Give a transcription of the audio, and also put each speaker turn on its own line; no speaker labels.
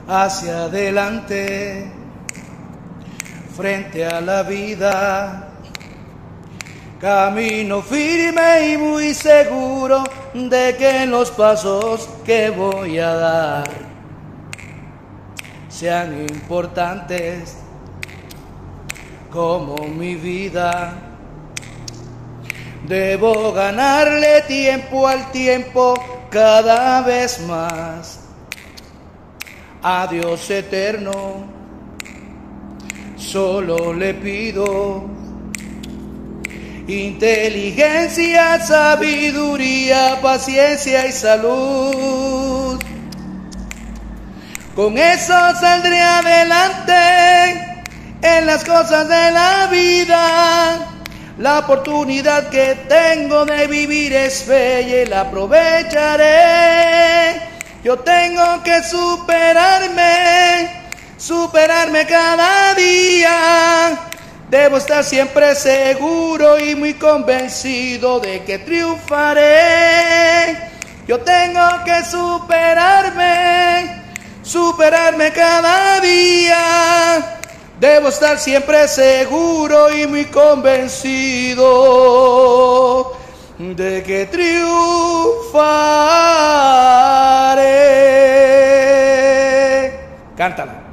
hacia adelante, frente a la vida. Camino firme y muy seguro de que en los pasos que voy a dar sean importantes como mi vida. Debo ganarle tiempo al tiempo cada vez más. A Dios eterno solo le pido inteligencia, sabiduría, paciencia y salud. Con eso saldré adelante en las cosas de la vida. La oportunidad que tengo de vivir es bella y la aprovecharé. Yo tengo que superarme cada día. Debo estar siempre seguro y muy convencido de que triunfaré. Yo tengo que superarme cada día. Debo estar siempre seguro y muy convencido de que triunfaré. Cántalo.